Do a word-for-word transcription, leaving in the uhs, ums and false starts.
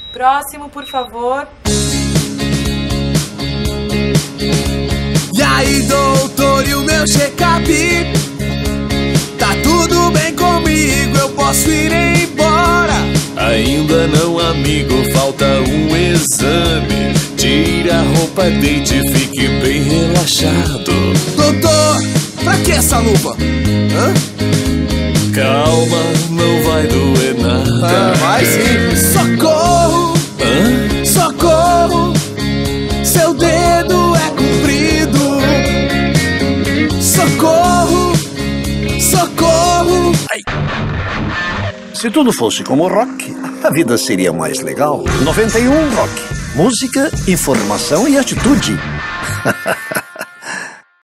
Próximo, por favor. E aí, doutor, e o meu check-up? Tá tudo bem comigo, eu posso ir embora? Ainda não, amigo, falta um exame. Tira a roupa, deite e fique bem relaxado. Doutor, pra que essa luva? Hã? Calma, não vai doer nada. Ah, vai sim. Socorro! Hã? Socorro! Seu dedo é comprido. Socorro! Socorro! Ai. Se tudo fosse como rock, a vida seria mais legal. noventa e um Rock. Música, informação e atitude.